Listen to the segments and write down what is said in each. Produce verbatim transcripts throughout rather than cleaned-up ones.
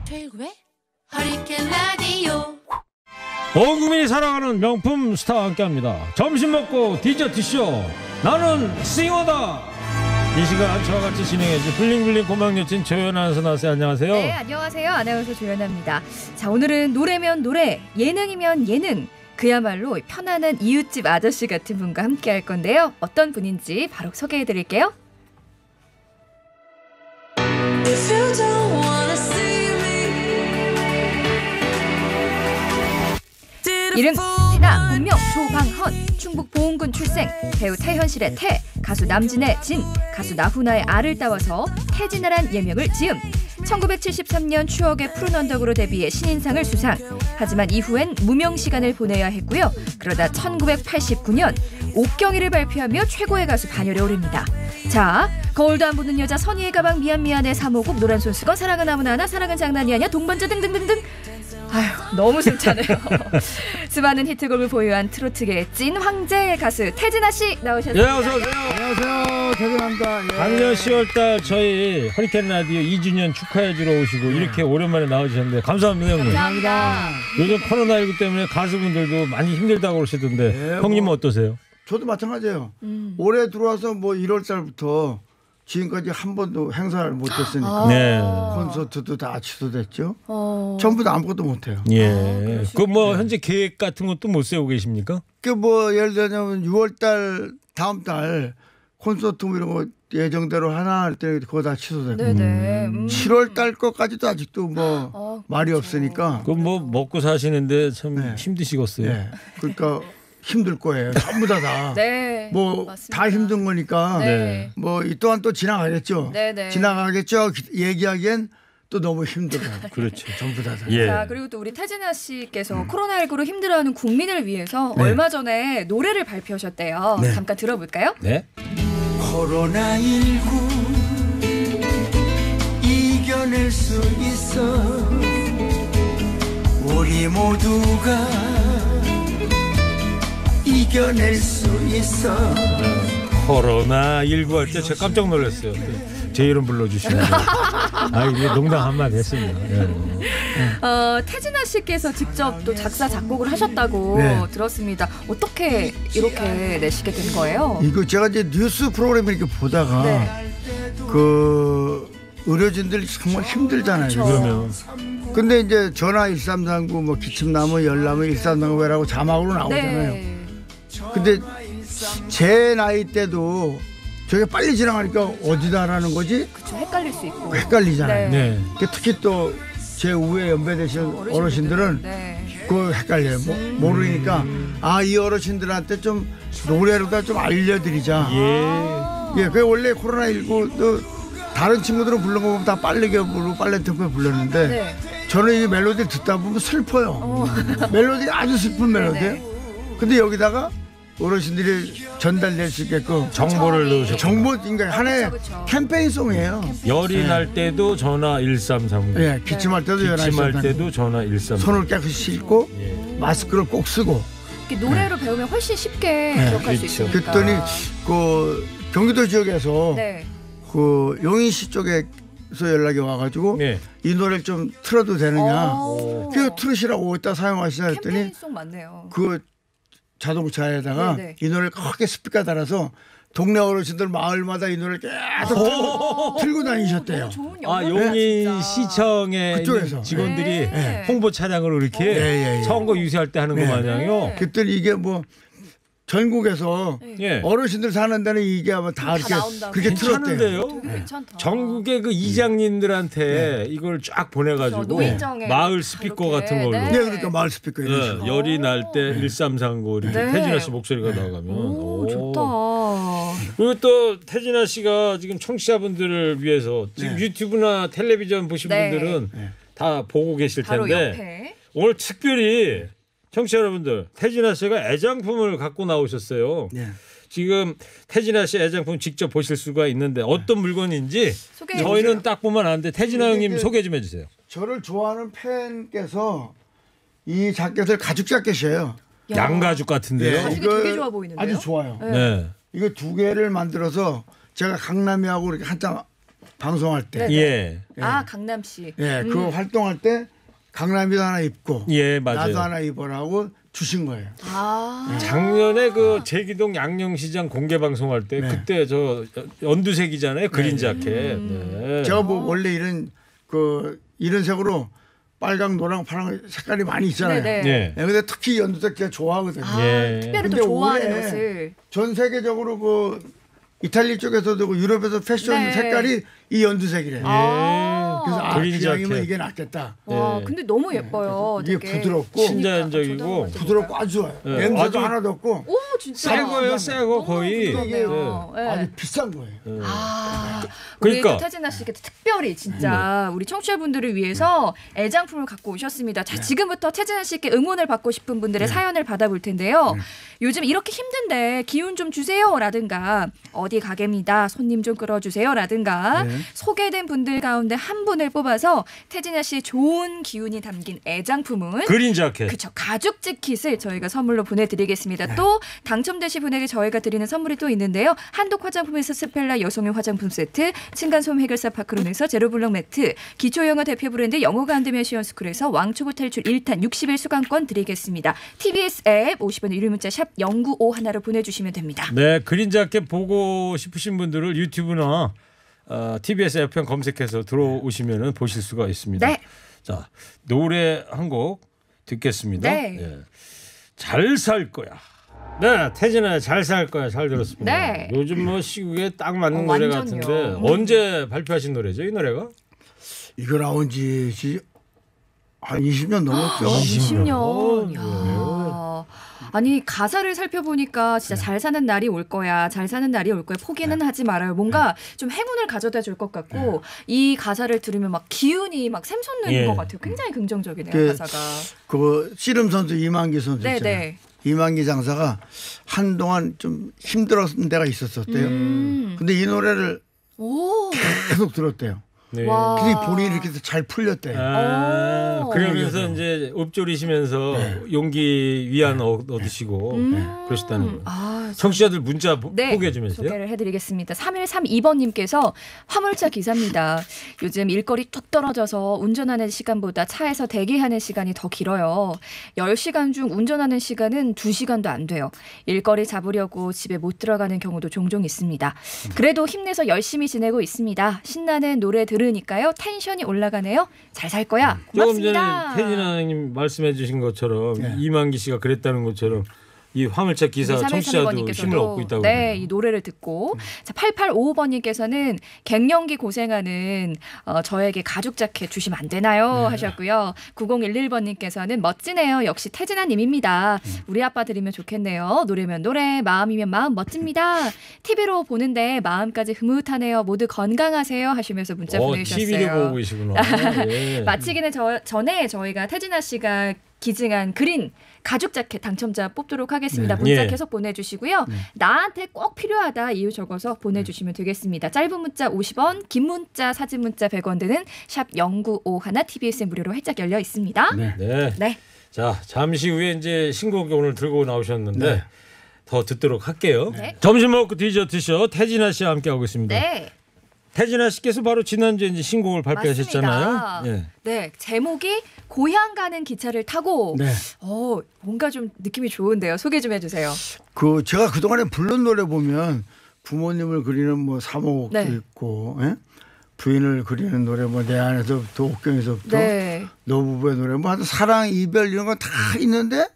최일구의 허리케인 라디오. 온 국민이 사랑하는 명품 스타와 함께합니다. 점심 먹고 디저트쇼 나는 싱어다. 이 시간 저와 같이 진행해줄 블링블링 고막 여친 조연아 아나운서 나왔어요. 안녕하세요. 네, 안녕하세요. 아나운서 조연아입니다. 자, 오늘은 노래면 노래, 예능이면 예능, 그야말로 편안한 이웃집 아저씨 같은 분과 함께 할 건데요. 어떤 분인지 바로 소개해드릴게요. 이름 tina, 본명 조방헌, 충북 보은군 출생, 배우 태현실의 태, 가수 남진의 진, 가수 나훈아의 아를 따와서 태진아란 예명을 지음. 천구백칠십삼 년 추억의 푸른 언덕으로 데뷔해 신인상을 수상. 하지만 이후엔 무명 시간을 보내야 했고요. 그러다 천구백팔십구 년 옥경이를 발표하며 최고의 가수 반열에 오릅니다. 자, 거울도 안 보는 여자, 선의의 가방, 미안 미안해, 삼호곡, 노란 손수건, 사랑은 아무나 하나, 사랑은 장난이 아니야, 동반자 등등등등. 아휴, 너무 숨차네요. 수많은 히트곡을 보유한 트로트계의 찐 황제 가수 태진아 씨 나오셨습니다. 네, 어서 오세요. 안녕하세요. 태진아입니다. 예. 작년 시월 달 저희 허리케인 라디오 이 주년 축하해주러 오시고 이렇게 오랜만에 나와주셨는데 감사합니다, 형님. 감사합니다. 요즘 코로나십구 때문에 가수분들도 많이 힘들다고 그러시던데 네, 형님은 뭐, 어떠세요? 저도 마찬가지예요. 음. 올해 들어와서 뭐 일월 달부터 지금까지 한 번도 행사를 못했으니까 아. 네. 콘서트도 다 취소됐죠. 어. 전부 다 아무것도 못해요. 예. 그 뭐 현재 계획 같은 것도 못 세우고 계십니까? 그 뭐 예를 들자면 유월 달 다음 달 콘서트 뭐 이런 거 예정대로 하나 할 때 그거 다 취소되고 네네. 음. 칠월 달 것까지도 아직도 뭐 어, 말이 그렇죠. 없으니까. 그 뭐 먹고 사시는데 참 네. 힘드시겠어요. 예. 그러니까 힘들 거예요. 전부 다 다. 네. 뭐 맞습니다. 다 힘든 거니까 네. 뭐 이 또한 또 지나가겠죠. 네네. 지나가겠죠. 얘기하기엔 또 너무 힘들어요. 그렇죠. 전부 다 다. 예. 자, 그리고 또 우리 태진아 씨께서 코로나십구로 힘들어하는 국민을 위해서 네. 얼마 전에 노래를 발표하셨대요. 네. 잠깐 들어볼까요? 네. 코로나십구 이겨낼 수 있어 우리 모두가 이겨낼 수 있어. 코로나십구 할 때 제가 깜짝 놀랐어요. 제 이름 불러주시는 거. 아, 이게 농담 한마디 했습니다. 예. 어, 태진아 씨께서 직접 또 작사 작곡을 하셨다고 네. 들었습니다. 어떻게 이렇게 내시게 된 거예요? 이거 제가 이제 뉴스 프로그램 이렇게 보다가 네. 그 의료진들이 정말 힘들잖아요. 그렇죠. 그러면 근데 이제 전화 일삼삼구 뭐 기침나무 열나무 일삼삼구라고 자막으로 나오잖아요. 네. 근데 제 나이 때도 저게 빨리 지나가니까 어디다라는 거지? 그쵸, 헷갈릴 수 있고. 헷갈리잖아요. 네. 네. 그 특히 또 제 우에 연배되신 어르신들은 네. 그거 헷갈려요. 뭐, 모르니까 아, 이 어르신들한테 좀 노래로다 좀 알려드리자. 예. 예, 그 원래 코로나십구도 다른 친구들은 부른 거 보면 다 빠르게 부르고 빨리 템포에 불렀는데 네. 저는 이 멜로디를 듣다 보면 슬퍼요. 어. 멜로디가 아주 슬픈 멜로디예요. 네. 근데 여기다가 어르신들이 전달될 수 있게끔 정보를 넣으셨고 정보, 그러니까 하나의 그쵸, 그쵸. 캠페인송이에요. 열이 네. 날 때도 전화 일삼삼구. 예, 기침할 때도 기침할 열한 시 때도 전화 일삼삼구. 손을 깨끗이 씻고 예. 마스크를 꼭 쓰고. 이렇게 노래로 배우면 훨씬 쉽게 네. 기억할 수 그렇죠. 있으니까. 그랬더니 그 경기도 지역에서 네. 그 용인시 쪽에서 연락이 와가지고 네. 이 노래를 좀 틀어도 되느냐. 어. 그래서 틀으시라고 이따 사용하시자 했더니 캠페인송 맞네요. 그 자동차에다가 네네. 이 노래를 크게 스피커 달아서 동네 어르신들 마을마다 이 노래를 계속 틀고, 틀고 다니셨대요. 좋은 아, 영향이다, 용인 진짜. 시청에 그쪽에서. 있는 직원들이 네. 홍보 차량으로 이렇게 예, 예, 예. 선거 유세할 때 하는 네. 거 마냥요. 네. 그랬더니 이게 뭐 전국에서 예. 어르신들 사는 데는 이게 아마 다 이렇게 나온다고. 그렇게 틀었대요. 괜찮은데요? 되게 괜찮다. 전국의 그 이장님들한테 이걸 쫙 보내가지고 그렇죠. 노인정에 마을 스피커 이렇게. 같은 걸로 네. 네, 그러니까 마을 스피커 이런 예, 식으로. 열이 날 때 일삼삼구 이렇게 네. 태진아 씨 목소리가 나가면 오, 오. 좋다. 그리고 또 태진아 씨가 지금 청취자분들을 위해서 지금 네. 유튜브나 텔레비전 보신 네. 분들은 네. 다 보고 계실 바로 텐데 옆에. 오늘 특별히 청취자 여러분들 태진아 씨가 애장품을 갖고 나오셨어요. 네. 지금 태진아 씨 애장품 직접 보실 수가 있는데 어떤 물건인지 소개해 저희는 주세요. 딱 보면 안 돼. 태진아 이게 형님 그- 소개 좀 해주세요. 저를 좋아하는 팬께서 이 자켓을 가죽 자켓이에요. 야. 양가죽 같은데요. 예. 가죽이 이거 되게 좋아 보이는데요? 아주 좋아요. 네. 네. 이거 두 개를 만들어서 제가 강남이하고 이렇게 한장 방송할 때, 네. 예. 아 강남 씨. 예, 그 활동할 때 강남이도 하나 입고, 예, 맞아요. 나도 하나 입어라고 주신 거예요. 아. 작년에 그 제기동 양령시장 공개 방송할 때 네. 그때 저 연두색이잖아요. 그린 자켓. 음. 네. 제가 뭐 원래 이런 그 이런 색으로 빨강, 노랑, 파랑 색깔이 많이 있잖아요. 네네. 네. 예, 근데 특히 연두색 제가 좋아하거든요. 아, 예. 특별히 또 근데 좋아하는 올해 옷을. 전 세계적으로 그 이탈리 쪽에서도 그 유럽에서 패션 네. 색깔이 이 연두색이래요. 아. 그래서 아, 그린 기장이면 자켓. 이게 낫겠다. 와, 네. 근데 너무 예뻐요. 이게 되게. 부드럽고 신자연적이고 그러니까, 부드럽고 아주 좋아요. 네. 냄새도 아주 하나도 없고 오, 진짜. 새 거예요, 새 거 거의. 부드럽네요. 네. 아주 비싼 거예요. 아, 우리 그러니까. 또 태진아 씨께 특별히 진짜 우리 청취자분들을 위해서 애장품을 갖고 오셨습니다. 자, 지금부터 태진아 씨께 응원을 받고 싶은 분들의 사연을 받아볼 텐데요. 요즘 이렇게 힘든데 기운 좀 주세요라든가 어디 가게입니다. 손님 좀 끌어주세요라든가 네. 소개된 분들 가운데 한 분을 뽑아서 태진아 씨의 좋은 기운이 담긴 애장품은 그린 자켓. 그쵸. 가죽 재킷을 저희가 선물로 보내드리겠습니다. 또 당첨되신 분에게 저희가 드리는 선물이 또 있는데요. 한독 화장품에서 스펠라 여성용 화장품 세트, 층간소음 해결사 파크론에서 제로블럭 매트, 기초영어 대표 브랜드 영어가 안 되면 시원스쿨에서 왕초보 탈출 일 탄 육십 일 수강권 드리겠습니다. 티비에스 앱 오십 원 유료 문자 샵 공구오일로 보내주시면 됩니다. 네, 그린 자켓 보고 싶으신 분들을 유튜브나 어, 티비에스 에프엠 검색해서 들어오시면 보실 수가 있습니다. 네. 자, 노래 한 곡 듣겠습니다. 네. 예. 잘 살 거야. 네, 태진아 잘 살 거야. 잘 들었습니다. 네. 요즘 뭐 시국에 딱 맞는 어, 노래 완전요. 같은데 음. 언제 발표하신 노래죠, 이 노래가? 이거 나온 지 한 이십 년 넘었죠. 이십 년. 어, 야. 아니 가사를 살펴보니까 진짜 잘 사는 날이 올 거야. 잘 사는 날이 올 거야. 포기는 하지 말아요. 뭔가 좀 행운을 가져다 줄 것 같고 이 가사를 들으면 막 기운이 막 샘솟는 예. 것 같아요. 굉장히 긍정적이네요. 그 가사가. 그 씨름 선수 이만기 선수 네, 있잖아요. 네. 이만기 장사가 한동안 좀 힘들었던 때가 있었었대요. 음. 근데 이 노래를 오. 계속 들었대요. 네. 와. 근데 본인이 이렇게 해서 잘 풀렸대요. 아, 오. 그러면서 이제 읊조리시면서 용기 위안 얻- 얻으시고 음. 네, 그러셨다는 거예요. 아, 청취자들 문자 보- 네, 소개해 주면서요. 소개를 해드리겠습니다. 삼일삼이 번님께서 화물차 기사입니다. 요즘 일거리 뚝 떨어져서 운전하는 시간보다 차에서 대기하는 시간이 더 길어요. 열 시간 중 운전하는 시간은 두 시간도 안 돼요. 일거리 잡으려고 집에 못 들어가는 경우도 종종 있습니다. 그래도 힘내서 열심히 지내고 있습니다. 신나는 노래 들으니까요. 텐션이 올라가네요. 잘 살 거야. 조금 전에 고맙습니다. 태진아님 말씀해 주신 것처럼 네. 이만기 씨가 그랬다는 것처럼 이 화물차 기사 청취자도 힘을 얻고 있다고 네, 그러네요. 이 노래를 듣고 자, 팔팔오오 번님께서는 갱년기 고생하는 어, 저에게 가죽 자켓 주시면 안 되나요? 하셨고요. 구공일일 번님께서는 멋지네요. 역시 태진아님입니다. 우리 아빠 들으면 좋겠네요. 노래면 노래, 마음이면 마음 멋집니다. 티비로 보는데 마음까지 흐뭇하네요. 모두 건강하세요. 하시면서 문자 어, 보내주셨어요. 티비를 보고 계시구나. 예. 마치기는 저, 전에 저희가 태진아 씨가 기증한 그린 가죽 자켓 당첨자 뽑도록 하겠습니다. 네. 문자 예. 계속 보내주시고요. 나한테 꼭 필요하다 이유 적어서 보내주시면 되겠습니다. 짧은 문자 오십 원, 긴 문자, 사진 문자 백 원 드는 샵 공구오일 티비에스 무료로 활짝 열려 있습니다. 네. 네. 네. 자, 잠시 후에 이제 신곡 오늘 들고 나오셨는데 네. 더 듣도록 할게요. 네. 점심 먹고 디저트쇼 태진아 씨와 함께 하고 있습니다. 네. 태진아 씨께서 바로 지난주에 이제 신곡을 발표하셨잖아요. 맞습니다. 예. 네. 제목이 고향 가는 기차를 타고 네. 어, 뭔가 좀 느낌이 좋은데요. 소개 좀 해주세요. 그 제가 그 동안에 부른 노래 보면 부모님을 그리는 뭐 사모곡도 네. 있고, 예? 부인을 그리는 노래 뭐 내 안에서부터 옥경에서부터 네. 노부부의 노래 뭐 하여튼 사랑 이별 이런 거 다 있는데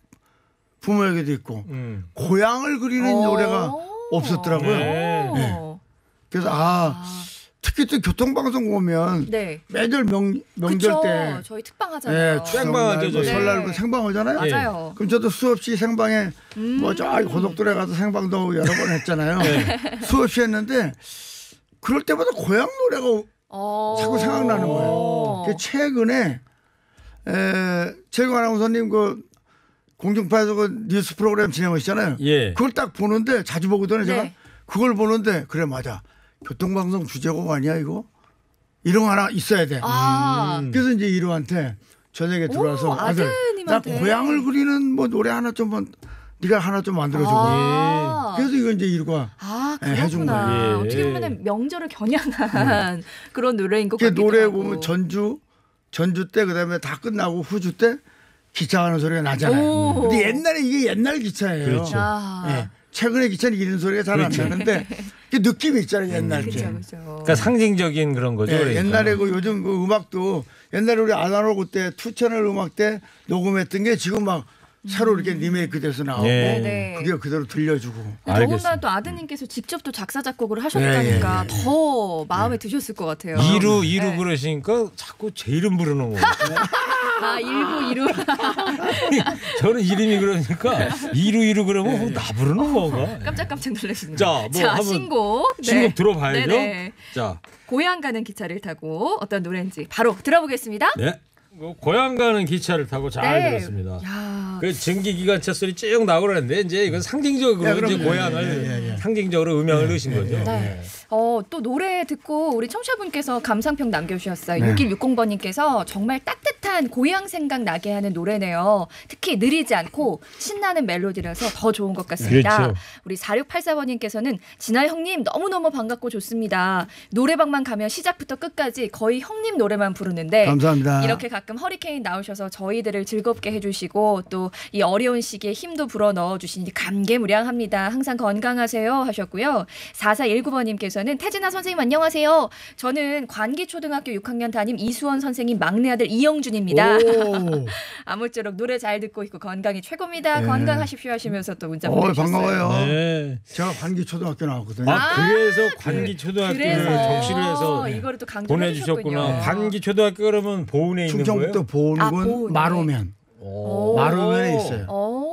부모에게도 있고 음. 고향을 그리는 오. 노래가 없었더라고요. 네. 네. 그래서 아, 특히 또 교통방송 보면 네. 매달 명, 명절 그쵸. 때 저희 특방 하잖아요. 예, 추석날, 생방하죠, 뭐 저희. 설날 네. 그 생방하잖아요. 맞아요. 그럼 저도 수없이 생방에 음. 뭐 저 고속도로에 가서 생방도 여러 번 했잖아요. 수없이 했는데 그럴 때마다 고향 노래가 어. 자꾸 생각나는 거예요. 그 최근에 에, 최근 아나운서님 그 공중파에서 그 뉴스 프로그램 진행하시잖아요. 예. 그걸 딱 보는데 자주 보거든요. 제가 네. 그걸 보는데 그래 맞아. 교통방송 주제곡 아니야 이거? 이런 거 하나 있어야 돼. 아. 그래서 이제 이루한테 저녁에 들어와서 오, 아들 나 아드님한테. 고향을 그리는 뭐 노래 하나 좀 네가 하나 좀 만들어줘. 아, 그래서 이건 이제 이루가 아 예, 해준 그렇구나. 거예요. 예. 어떻게 보면 명절을 겨냥한 그런 노래인 것 그 같기도 노래 하고. 보면 전주 전주 때 그다음에 다 끝나고 후주 때 기차 가는 소리가 나잖아요. 오. 근데 옛날에 이게 옛날 기차예요. 그렇죠. 아, 예. 최근에 기차는 이런 소리가 잘 안 나는데 그 느낌이 있잖아요. 옛날 게. 그렇죠, 그렇죠. 그러니까 상징적인 그런 거죠. 예, 그러니까. 옛날에 그 요즘 그 음악도 옛날에 우리 아날로그 때 투 채널 음악 때 녹음했던 게 지금 막 새로 이렇게 리메이크 돼서 나오고 예. 네네. 그게 그대로 들려주고. 더군다나 알겠습니다. 또 아드님께서 직접 또 작사 작곡을 하셨다니까 예, 예, 예. 더 마음에 드셨을 것 같아요. 이루 이루 네. 그러시니까 자꾸 제 이름 부르는 거예요. 아 일부 이루. 저는 이름이 그러니까 이루 이루 그러면 어, 나 부르는 건가? 깜짝깜짝 놀라시네요. 자, 뭐 자 한번 신곡. 네. 신곡 들어봐야죠. 네네. 자, 고향 가는 기차를 타고 어떤 노래인지 바로 들어보겠습니다. 네. 뭐 고향 가는 기차를 타고 잘 네. 들었습니다. 야, 그 증기 기관차 소리 쭉 나고 그러는데 이제 이건 상징적으로 야, 그럼요. 이제 고향을 예, 예, 예. 상징적으로 음향을 넣으신 거죠. 네. 어, 또 노래 듣고 우리 청취자분께서 감상평 남겨주셨어요. 네. 육일육공 번님께서 정말 따뜻한 고향 생각 나게 하는 노래네요. 특히 느리지 않고 신나는 멜로디라서 더 좋은 것 같습니다. 그렇죠. 우리 사육팔사 번님께서는 진아 형님 너무너무 반갑고 좋습니다. 노래방만 가면 시작부터 끝까지 거의 형님 노래만 부르는데 감사합니다. 이렇게 가끔 허리케인 나오셔서 저희들을 즐겁게 해주시고 또 이 어려운 시기에 힘도 불어 넣어주시니 감개무량합니다. 항상 건강하세요 하셨고요. 사사일구 번님께서는 태진아 선생님 안녕하세요. 저는 관기초등학교 육 학년 담임 이수원 선생님 막내 아들 이영준입니다. 오. 아무쪼록 노래 잘 듣고 있고 건강이 최고입니다. 네. 건강하십시오 하시면서 또 문자 어, 보내주셨어요. 반가워요. 네. 제가 관기 초등학교 나왔거든요. 아, 그래서 관기 초등학교를 그래서 적시를 해서 이거를 또 강조를 보내주셨구나. 해주셨군요. 관기 초등학교 그러면 보은에 있는 거예요? 충청북도 보은군 아, 보은에. 마로면. 오. 마로면에 있어요.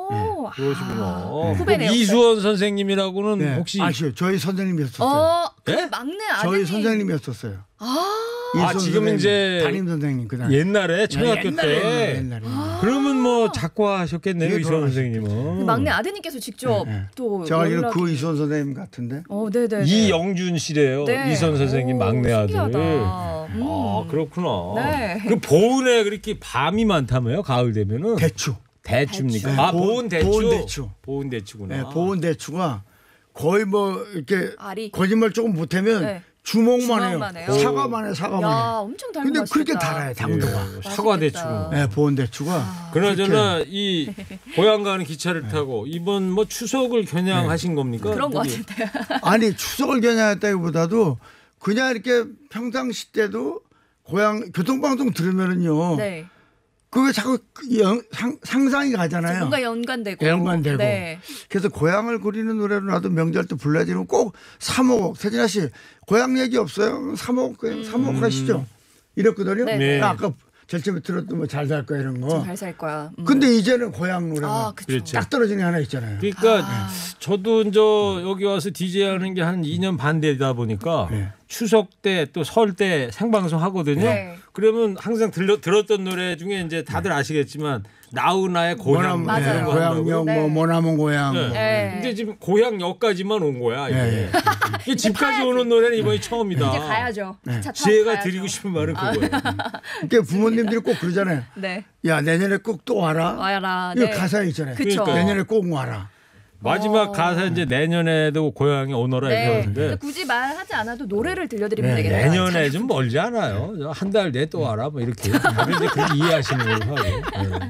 오, 그러시구나. 아, 그 후배네요. 이수원 선생님이라고는 네. 혹시 아시요? 저희 선생님이었었어요. 어, 그 예? 막내 아드님. 저희 선생님이었었어요. 아, 아, 이수원 지금 선생님, 이제 담임 선생님 그다음. 옛날에 초등학교 옛날에, 때 옛날에. 그러면 뭐 작곡하셨겠네요 되게 이수원 돌아가셨죠. 선생님은. 그 막내 아드님께서 직접 네, 네. 또 제가 알기로 연락이- 그 이수원 선생님 같은데. 어, 네, 네. 이영준 씨래요. 네. 이수원 선생님 오, 막내 아들. 신기하다. 음. 아 그렇구나. 네. 그 보은에 그렇게 밤이 많다며요? 가을 되면은 대추. 대추입니까? 대추. 아 네, 보은 대추. 보은 대추. 보은 대추구나. 네, 보은 대추가 거의 뭐 이렇게 알이. 거짓말 조금 못하면 네. 주먹만 해요. 주먹만 해요. 사과만 해, 사과만 야, 해. 엄청 달고 근데 맛있겠다. 그렇게 달아요, 당도가. 예, 사과 대추. 맛있겠다. 네, 보은 대추가. 그나저나 이 고향 가는 기차를 타고 이번 뭐 추석을 겨냥하신 겁니까? 그런 것 거기? 같은데요. 아니 추석을 겨냥했다기보다도 그냥 이렇게 평상시 때도 고향 교통방송 들으면은요. 네. 그게 자꾸 영, 상, 상상이 가잖아요. 뭔가 연관되고. 연관되고. 네. 그래서 고향을 그리는 노래로 나도 명절 때 불러야 되면 꼭 삼오곡. 세진아 씨 고향 얘기 없어요? 삼오곡 그냥 삼오곡 하시죠. 이랬거든요. 네. 네. 아까 제일 처음에 들었던 뭐 잘 살 거야 이런 거. 잘 살 거야. 음. 근데 이제는 고향 노래가 아, 그쵸. 그렇죠. 딱 떨어지는 게 하나 있잖아요. 그러니까 아. 저도 이제 여기 와서 디제이 하는 게 한 이 년 반 되다 보니까 네. 추석 때 또 설 때 생방송 하거든요. 네. 그러면 항상 들려, 들었던 노래 중에 이제 다들 아시겠지만 나우나의 고향 모남, 맞아요. 이런 거 고향역 한다고요. 네. 뭐 모남은 고향. 네. 뭐. 네. 근데 지금 고향역까지만 온 거야. 이게. 예, 예. 이게 집까지 오는 노래는 이번이 처음이다. 이제 가야죠. 네. 차 타고 제가 가야죠. 드리고 싶은 말은 아. 그거예요. 그러니까 부모님들이 꼭 그러잖아요. 네. 야 내년에 꼭 또 와라. 와라. 이거 네. 가사에 있잖아요. 그쵸. 그러니까요. 내년에 꼭 와라. 마지막 어. 가사 이제 내년에도 고향에 오너라 이렇게 네. 하는데 근데 굳이 말하지 않아도 노래를 들려드리면 네. 되겠네요. 내년에 좀 멀지 않아요. 한 달 내 또 와라 뭐 이렇게 다들 이제 그렇게 이해하시는 걸로 하고. 네.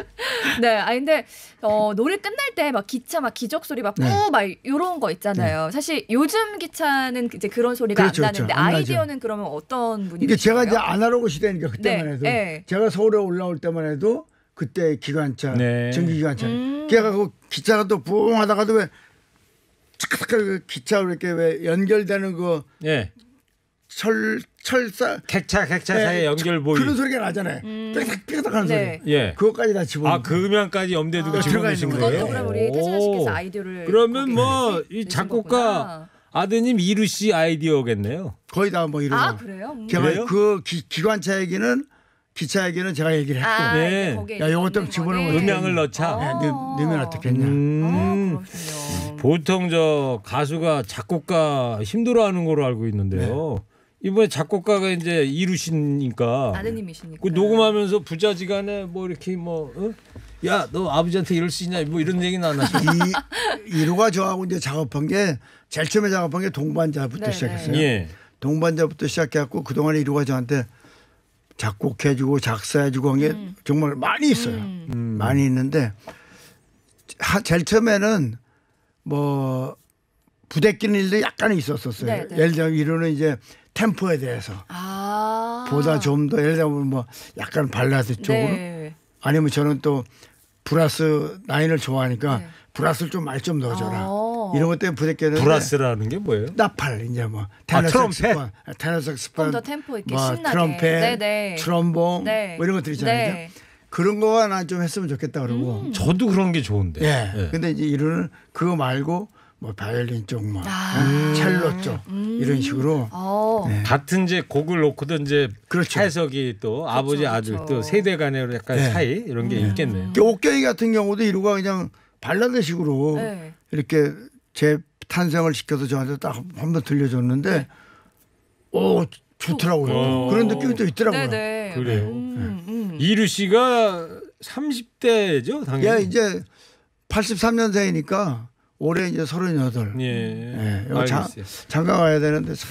네, 아 근데 어, 노래 끝날 때 막 기차 막 기적 소리 막 네. 뿌 막 이런 거 있잖아요. 사실 요즘 기차는 이제 그런 소리가 그렇죠, 안 나는데 그렇죠. 안 나죠. 아이디어는 그러면 어떤 분이 이게 제가 이제 계신가요? 아날로그 시대니까 그때만 네, 해도 네. 제가 서울에 올라올 때만 해도 그때 기관차, 네. 전기 기관차. 음. 걔가 그 기차가 또 부엉하다가도 왜 착착 그 기차 이렇게 왜 연결되는 그 예. 철 철사 객차 객차 네, 사이 연결 보이. 그런 소리가 나잖아요. 삐딱삐딱 하는 네. 소리. 예. 그것까지 다 집어넣고. 아, 그 음향까지 염두에 두고 아, 집어넣으신 들어가 있는 거예요? 그것도 그럼 우리 태진아 씨께서 아이디어를 그러면 거기에 뭐 이 내신 작곡가 거구나. 아드님 이루 씨 아이디어겠네요. 거의 다 뭐 이런 아 거. 그래요? 음. 제가 그래요? 그 기, 기관차 얘기는 기차 얘기는 제가 얘기를 했고 아, 네. 이제 거기에 야, 요것 좀 넣는 집어넣으면 거네. 어떻게 음향을 넣자. 어. 네, 넣- 넣으면 어떻겠냐. 음. 아, 그렇군요. 보통 저 가수가 작곡가 힘들어하는 거로 알고 있는데요. 이번에 작곡가가 이제 이루시니까 아드님이시니까. 그 녹음하면서 부자지간에 뭐 이렇게 뭐 어? 야 너 아버지한테 이럴 수 있냐 뭐 이런 얘기는 안 하시고. 이 이루가 저하고 이제 작업한 게 제일 처음에 작업한 게 동반자부터 네, 시작했어요. 네. 예. 동반자부터 시작해갖고 그동안에 이루가 저한테 작곡해주고 작사해주고 한 게 음. 정말 많이 있어요. 음. 많이 있는데 하, 제일 처음에는 뭐 부대끼는 일도 약간 있었었어요. 네, 네. 예를 들면 이루는 이제 템포에 대해서 아. 보다 좀 더 예를 들면 뭐 약간 발라드 쪽으로 네. 아니면 저는 또 브라스 라인을 좋아하니까 네. 브라스를 좀 많이 좀 넣어줘라. 어. 이런 것 때문에 부대끼는 브라스라는 게 뭐예요? 나팔 이제 뭐 아, 테너 트럼펫? 색스폰, 테너 색스폰, 좀 더 템포 있게 뭐 신나게. 트럼펫, 네네. 트럼봉 네. 뭐 이런 것들 있잖아요. 네. 그죠? 그런 거가 난 좀 했으면 좋겠다 그러고. 음. 저도 그런 게 좋은데. 예. 예. 근데 이제 이거는 그거 말고 뭐 바이올린 쪽, 뭐 아. 첼로 쪽 이런 식으로. 어. 네. 같은 이제 곡을 놓고도 이제 그렇죠. 해석이 또 아버지 아들 그렇죠. 또 세대 간의 약간 네. 차이 이런 게 있겠네요. 그 옥경이 같은 경우도 이루가 그냥 발라드식으로 네. 이렇게 제 탄생을 시켜서 저한테 딱 한 번 들려줬는데 오 좋더라고요. 어. 그런 느낌이 또 있더라고요. 네네. 그래요. 음, 음. 이루 씨가 삼십 대죠, 당연히. 예, 이제 팔십삼 년생이니까 올해 이제 서른여덟. 예. 예, 이거 자, 알겠어요. 장가 가야 되는데 참.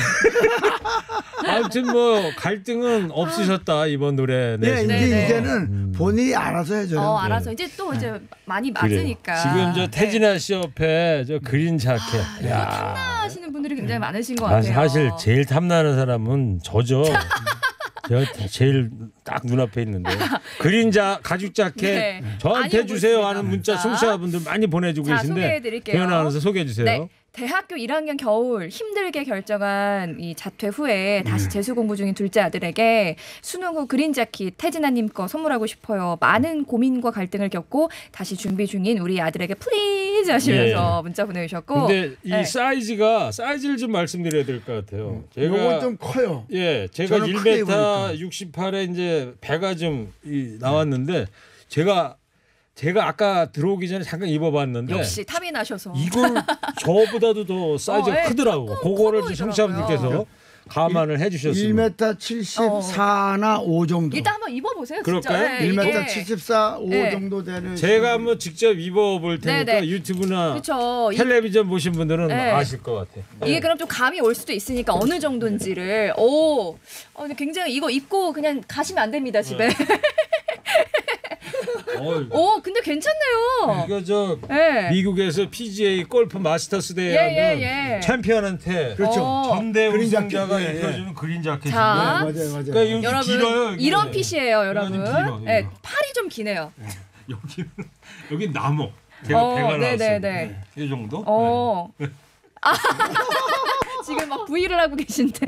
아무튼 뭐 갈등은 없으셨다 이번 노래 네, 내시면. 이제 네네. 이제는 본인이 알아서 해줘요. 어, 알아서 이제 또 이제 많이 맞으니까. 네. 지금 저 네. 태진아 씨 옆에 저 그린 자켓. 야. 야. 하시는 분들이 굉장히 많으신 것 아, 같아요. 사실 제일 탐나는 사람은 저죠. 제가 제일 딱 눈앞에 있는데 그린자 가죽 자켓 네. 저한테 많이 주세요 오고 하는 있습니다. 문자 청취자분들 많이 보내주고 자, 계신데 소개해드릴게요. 배현 아나운서 소개해 주세요. 네. 대학교 일 학년 겨울 힘들게 결정한 이 자퇴 후에 다시 재수 공부 중인 둘째 아들에게 수능 후 그린 자켓 태진아님 거 선물하고 싶어요. 많은 고민과 갈등을 겪고 다시 준비 중인 우리 아들에게 플리즈 하시면서 문자 보내주셨고. 근데 이 네. 사이즈가 사이즈를 좀 말씀드려야 될 것 같아요. 제가 이건 좀 커요. 예, 제가 저는 크게 일 미터 입으니까. 육십팔에 이제 배가 좀 이, 나왔는데 제가 제가 아까 들어오기 전에 잠깐 입어봤는데 역시 탑이 나셔서. 이건 저보다도 더 사이즈가 어, 예, 크더라고. 조금 그거를 커 청취자분들께서 보이더라고요. 감안을 일 해주셨습니다. 미터 칠십사나 오 정도. 일단 한번 입어보세요. 그럴까요? 진짜. 네, 일 미터 이게- 칠십사, 오 네. 정도 되는. 제가 한번 직접 입어볼 테니까 네네. 유튜브나 그렇죠. 이- 텔레비전 보신 분들은 네. 아실 것 같아요. 이게 그럼 좀 감이 올 수도 있으니까 어느 정도인지를 오, 어, 근데 굉장히 이거 입고 그냥 가시면 안 됩니다 집에. 어, 오, 근데 괜찮네요. 이거 저 네. 미국에서 피지에이 골프 마스터스 대회 예, 하는 예, 예. 챔피언한테 그렇죠. 어. 전대 그린 우승자가 자켓, 예, 예. 입혀주는 그린 자켓인데 자. 맞아요, 맞아요. 그러니까 이게 여러분 길어요. 이게. 이런 핏이에요, 여러분. 이거 좀 길어, 네, 이거. 팔이 좀 기네요. 여기 여기 나무. 제가 어, 배가 네, 나왔어요. 네, 네. 이 정도? 어. 아, 지금 막 V를 하고 계신데.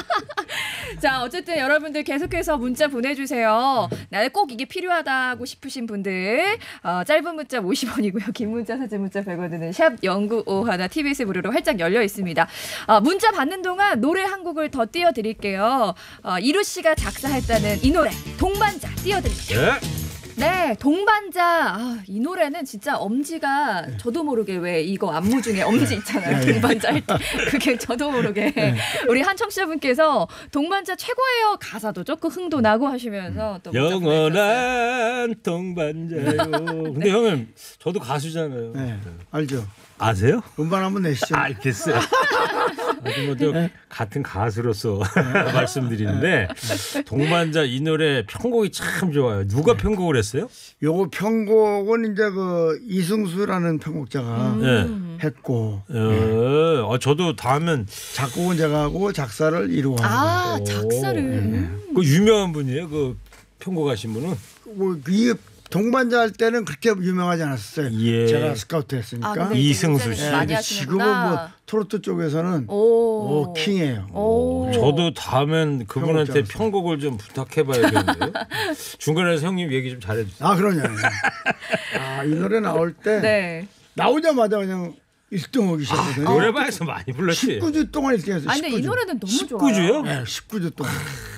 자, 어쨌든 여러분들 계속해서 문자 보내주세요. 나는 꼭 이게 필요하다고 싶으신 분들 어, 짧은 문자 오십 원이고요. 긴 문자, 사진 문자 백 원 드는 샵 영구오일 티비에스 무료로 활짝 열려 있습니다. 어, 문자 받는 동안 노래 한 곡을 더 띄워드릴게요. 어, 이루 씨가 작사했다는 이 노래 동반자 띄워드릴게요. 네. 네, 동반자. 아, 이 노래는 진짜 엄지가 저도 모르게 왜 이거 안무 중에 엄지 있잖아요. 네. 동반자 할 때. 그게 저도 모르게 우리 한 청취자분께서 동반자 최고예요. 가사도 조금 흥도 나고 하시면서 또 문자 보내주셨어요. 영원한 동반자요. 근데 형님 저도 가수잖아요. 네, 알죠. 아세요? 음반 한번 내시죠. 알겠어요. 아주 뭐또 같은 가수로서 말씀드리는데 동반자 이 노래 편곡이 참 좋아요. 누가 편곡을 했어요? 요거 편곡은 이제 그 이승수라는 편곡자가 음. 했고 어, 어, 저도 다음엔 작곡은 제가 하고 작사를 이루고 하고. 아, 작사를. 음. 그 유명한 분이에요. 그 편곡하신 분은. 뭐이 동반자 할 때는 그렇게 유명하지 않았어요. 예. 제가 스카우트 했으니까. 아, 근데 이승수 굉장히 씨. 예, 많이 근데 하시는구나. 지금은 뭐 트로트 쪽에서는 오. 오, 킹이에요. 오. 저도 다음엔 그분한테 편곡자로서. 편곡을 좀 부탁해봐야겠는데요. 중간에서 형님 얘기 좀 잘해주세요. 아, 그러냐. 아, 이 노래 나올 때 네. 나오자마자 그냥 일 등 하기 시작했거든요. 노래방에서 많이 불렀지. 십구 주 동안 일 등 했어요. 아, 근데 이 십구 주. 노래는 너무 십구 좋아요. 주요? 네, 십구 주 동안.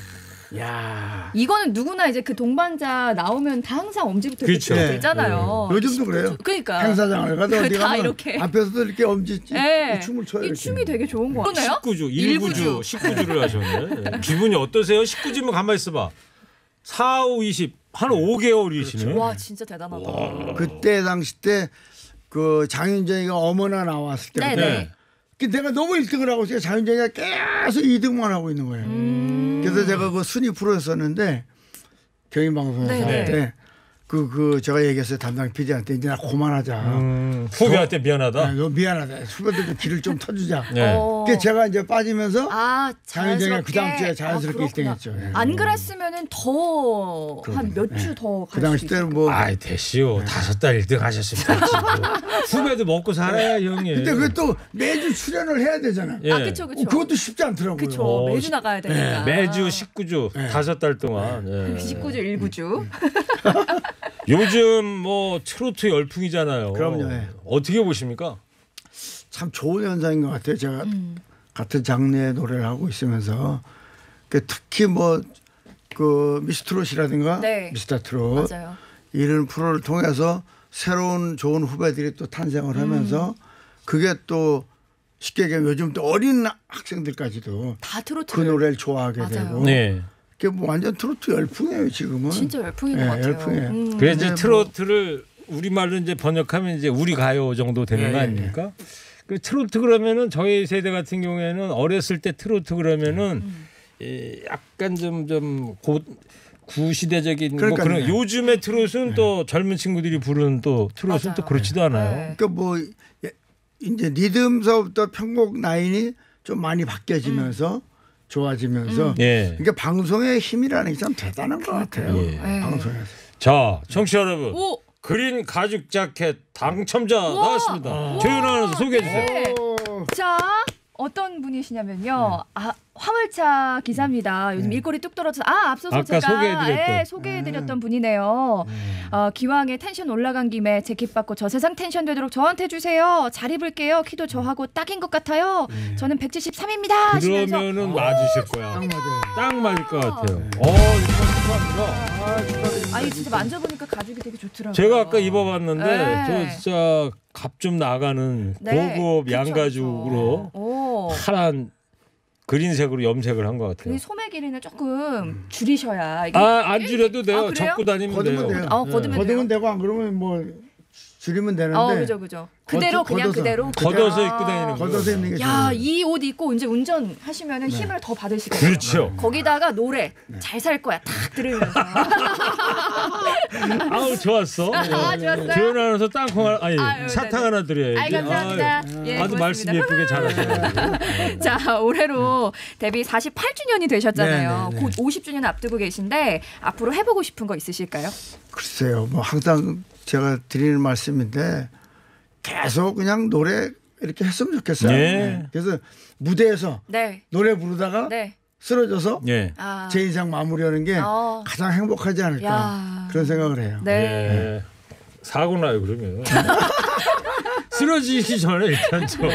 야. 이거는 누구나 이제 그 동반자 나오면 다 항상 엄지부터 그렇죠. 이렇게 네. 들잖아요. 요즘도 그래요. 그러니까. 행사장을 가도 어디 다 가면 이렇게. 앞에서도 이렇게 엄지 찌- 네. 춤을 춰요. 이 이렇게. 춤이 되게 좋은 거 같아요. 십구 주, 일구 주, 십구 주를 하셨네. 예. 기분이 어떠세요? 십구 주면 가만히 있어봐. 사, 오, 이십. 한 오 개월이시네. 와 진짜 대단하다. 그때 당시 때 그 장윤정이가 어머나 나왔을 때부터 네네. 그 내가 너무 일 등을 하고 있어요. 장윤정이가 계속 이 등만 하고 있는 거예요. 음. 그래서 제가 그 순위 프로였었는데 경인방송에서 네네. 그때 그, 그 제가 얘기했어요. 담당 피디한테 이제 나 그만하자. 음, 후배한테 미안하다. 너 미안하다. 후배들도 길을 좀 터주자. 네. 어. 그래서 제가 이제 빠지면서 아 장윤정이가 자연스럽게. 그 다음 주에 자연스럽게 아, 일 등 그렇구나. 했죠. 예. 안 그랬으면은 더 한 몇 주 더 그 갈 당시 수도 때는 있을 뭐 아이 됐시오. 다섯 달 일 등 하셨으면 됐지. 뭐. 후배도 먹고 살아야 형님. 근데 그게 또 매주 출연을 해야 되잖아. 예. 아 그쵸 그쵸. 어, 그것도 쉽지 않더라고요. 그쵸 어, 매주 나가야 되니까. 매주 십구 주 다섯 달 동안. 예. 십구 주 일구 주. 요즘 뭐 트로트 열풍이잖아요. 그럼요, 예. 어떻게 보십니까? 참 좋은 현상인 것 같아요. 제가 음. 같은 장르의 노래를 하고 있으면서 그 특히 뭐 그 미스트롯이라든가 네. 미스터 트롯 맞아요. 이런 프로를 통해서 새로운 좋은 후배들이 또 탄생을 하면서 음. 그게 또 쉽게 얘기하면 요즘 또 어린 학생들까지도 다 트로트. 그 노래를 좋아하게 맞아요. 되고 네. 그게 뭐 완전 트로트 열풍이에요 지금은. 진짜 열풍인 예, 것 같아요. 열풍이에요. 음. 그래서 이제 뭐- 트로트를 우리말로 이제 번역하면 이제 우리 가요 정도 되는 예, 거 예, 아닙니까? 그 트로트 그러면은 저희 세대 같은 경우에는 어렸을 때 트로트 그러면은 음. 예, 약간 좀좀 구시대적인 뭐 그러니까요. 그런 요즘의 트롯은 또 젊은 친구들이 부르는 또 트롯은 맞아요. 또 그렇지도 않아요. 네. 그러니까 뭐 예, 이제 리듬서부터 편곡 라인이 좀 많이 바뀌어지면서 좋아지면서 예. 그러니까 방송의 힘이라는 게 참 대단한 것 같아요. 예. 네. 방송에서. 자, 청취자 여러분. 오. 그린 가죽 자켓 당첨자 나왔습니다. 조연아 아나운서 소개해 주세요. 네. 자 어떤 분이시냐면요. 아 화물차 기사입니다. 요즘 일거리 뚝 떨어져서 아 앞서서 아까 제가 소개해드렸던. 예, 소개해드렸던 분이네요. 어, 기왕에 텐션 올라간 김에 재킷 받고 저 세상 텐션 되도록 저한테 주세요. 잘 입을게요. 키도 저하고 딱인 것 같아요. 저는 백칠십삼입니다. 하시면서 그러면은 맞으실 거야. 딱 맞아요. 딱 맞을 것 같아요. 어, 정말 축하합니다. 아, 축하드립니다. 아니 진짜 만져보니까 가죽이 되게 좋더라고요. 제가 아까 입어봤는데 네. 저 진짜 값 좀 나가는 네. 고급 그쵸, 양가죽으로 그쵸. 오. 파란 그린색으로 염색을 한 것 같아요. 그 소매 길이는 조금 줄이셔야 이게 아, 안 줄여도 돼요. 아, 그래요? 접고 다니면 거두면 돼요. 돼요. 어, 거두면 거두면 돼요. 되고 안 그러면 뭐 줄이면 되는데 어, 그죠, 그죠. 그대로 걷- 그냥 걷어서. 그대로. 걷어서 아. 입고 다니는 거. 걷어서 입는 게 야, 좋아요. 이 옷 입고 이제 운전하시면은 힘을 더 받으시겠어요. 그렇죠. 거기다가 노래 잘 살 거야 탁 들으면서. 아우 좋았어. 아, 좋았어요? 조연 아나운서 땅콩 하나, 아니 아유, 사탕 네네. 하나 드려야지. 아이 감사합니다. 아유, 예, 아주 말씀 고맙습니다. 예쁘게 잘하시네요. 자, 올해로 데뷔 사십팔 주년이 되셨잖아요. 네, 네, 네. 곧 오십 주년 앞두고 계신데 앞으로 해보고 싶은 거 있으실까요? 글쎄요. 뭐 항상 제가 드리는 말씀인데 계속 그냥 노래 이렇게 했으면 좋겠어요. 네. 그래서 무대에서 네, 노래 부르다가 네. 쓰러져서 예. 아, 제 인생 마무리하는 게 어. 가장 행복하지 않을까 야. 그런 생각을 해요. 네. 예. 사고 나요 그러면. 쓰러지기 전에 일단 좀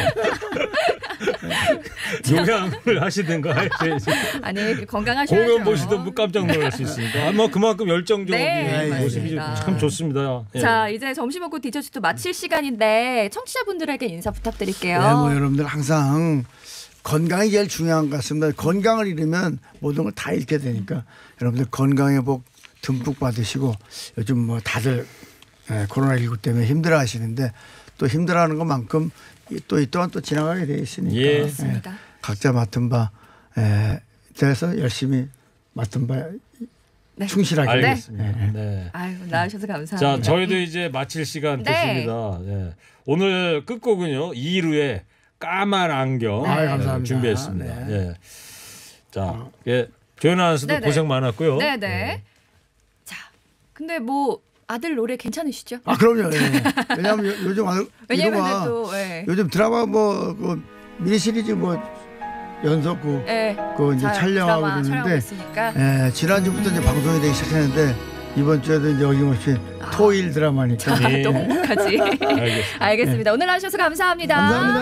요양을 하시든가 하셔야지. 아니 건강하셔야죠. 공연 보시던 분 깜짝 놀랄 수 있으니까. 아마 그만큼 열정적인 네, 모습이 맞습니다. 참 좋습니다. 예. 자, 이제 점심 먹고 디저트도 마칠 시간인데 청취자분들에게 인사 부탁드릴게요. 네, 뭐 여러분들 항상 건강이 제일 중요한 것 같습니다. 건강을 잃으면 모든 걸 다 잃게 되니까 여러분들 건강의 복 듬뿍 받으시고 요즘 뭐 다들 예, 코로나십구 때문에 힘들어하시는데 또 힘들어하는 것만큼 이- 또 이 또한 또 지나가게 돼 있으니까 예. 맞습니다. 각자 맡은 바 에, 대해서 열심히 맡은 바 네. 충실하게 알겠습니다. 네. 아유, 나와주셔서 감사합니다. 자, 저희도 이제 마칠 시간 네. 됐습니다. 예. 오늘 끝곡은요 이루의 까만 안경 아유, 예, 감사합니다. 준비했습니다. 네. 예. 자, 예. 조연 아나운서도 네네. 고생 많았고요. 네네. 예. 자, 근데 뭐 아들 노래 괜찮으시죠? 아 그럼요. 예. 왜냐하면 요, 요즘 아- 왜냐면 이루가 또 예. 요즘 드라마 뭐 그 미니 시리즈 뭐 연속 그, 예. 그 이제 자, 촬영하고 드라마 촬영하고 있는데 있으니까 예, 지난주부터 이제 방송이 되기 시작했는데 이번 주에도 이제 어김없이 토일 드라마니까 예. 또 행복하지. 알겠습니다. 알겠습니다. 오늘 와주셔서 감사합니다.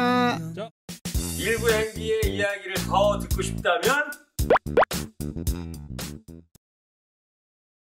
감사합니다. 일부 행기의 이야기를 더 듣고 싶다면